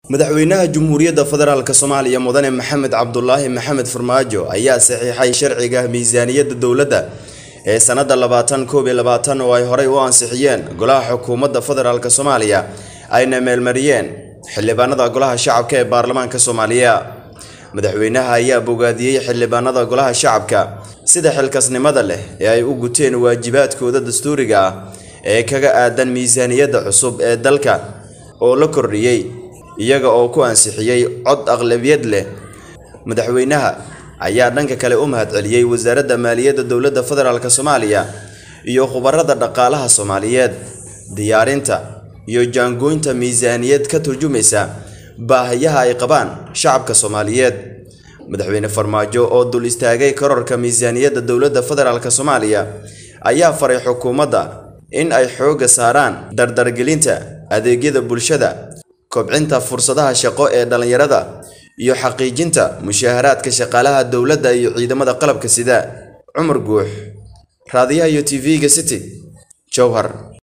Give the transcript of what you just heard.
madaxweynaha Jamhuuriyadda Federaalka Soomaaliya Mudane Maxamed Cabdullaahi Maxamed Farmaajo ayaa saxiixay sharciga miisaaniyadda dawladda ee sanadda 2021 oo ay horay u ansixiyeen Golaha Xukuumadda Federaalka Soomaaliya ayna meelmariyeen xildhibaanada Golaha Shacabka ee Baarlamaanka Soomaaliya. Madaxweynaha ayaa bogaadiyay xildhibaanada Golaha Shacabka sida xilkasnimada leh ee ay u guteen waajibaadkooda dastuuriga ah ee kaga aadan miisaaniyadda cusub ee dalka oo la kordhiyay iyaga oo ku ansixiyay cod aqlabiyad leh. Madaxweynaha ayaa dhanka kale u mahadceliyay wasaaradda maaliyadda dawladda federaalka Soomaaliya iyo khubarada dhaqaalaha Soomaaliyeed diyaarinta iyo jaangoynta miisaaniyad ka turjumaysa baahiyaha ay qabaan shacabka Soomaaliyeed. Madaxweyne Farmaajo oo dul istaagay kororka miisaaniyadda dawladda federaalka Soomaaliya ayaa faray xukuumadda in ay xooga saaraan dardargelinta adeegyada bulshada, kobcinta fursadaha shaqo ee dhalinyarada iyo xaqiijinta mushaharaadka shaqaalaha dawladda iyo ciidamada qalabka sida. Cumar Guux, Raadiyaha iyo TV-ga City, Jowhar.